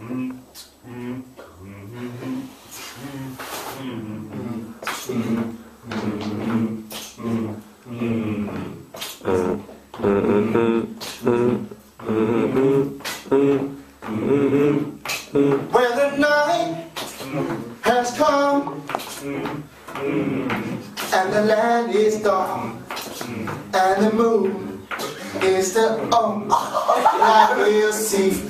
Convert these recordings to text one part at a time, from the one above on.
When the night has come and the land is dark and the moon is the only light we'll see.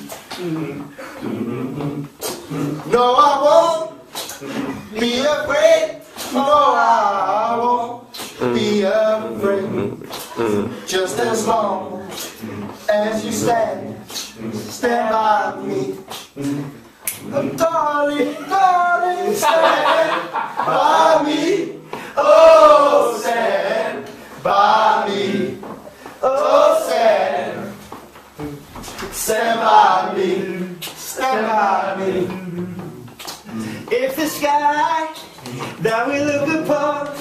No, I won't be afraid. No, I won't be afraid. Just as long as you stand by me. Darling, darling, stand by me. Oh, stand by me. Oh, stand by me. Stand by me. If the sky that we look upon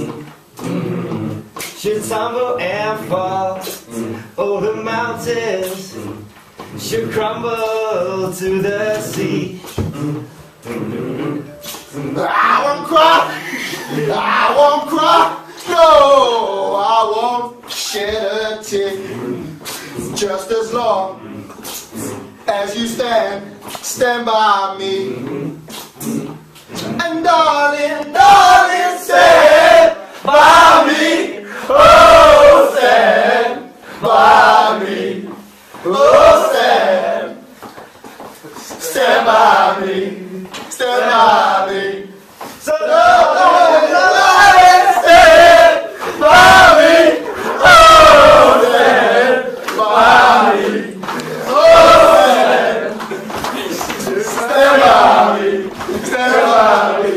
should tumble and fall, oh, the mountains should crumble to the sea. I won't cry, I won't cry, no, I won't shed a tear. Just as long as you stand by me. And darling, darling, stand by me. Oh, stand by me. Oh, stand by me. Stand by me. So darling, stand by me. Oh, stand by me. Oh, stand by me. Stand by me.